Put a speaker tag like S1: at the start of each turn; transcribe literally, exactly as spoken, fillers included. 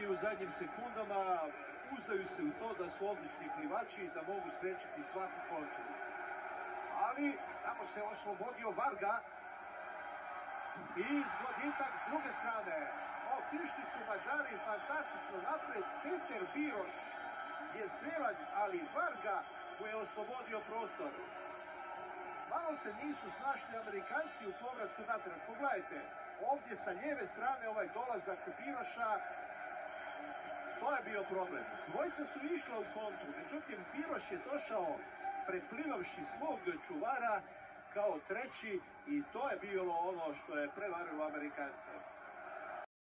S1: Amerikanci u zadnjim sekundama uzdaju se u to da su odlični plivači i da mogu sprečiti svaku kontru. Ali tamo se oslobodio Varga i zgoditak s druge strane. Otišli su Mađari fantastično napred. Peter Biroš je strelac, ali Varga mu je oslobodio prostor. Malo se nisu snašli Amerikanci u povratku natrag. Pogledajte, ovdje sa lijeve strane ovaj dolazak Biroša, to je bio problem. Dvojica su išla u kontru, međutim Biroš je došao preplivavši svog čuvara kao treći i to je bilo ono što je prevarilo Amerikance.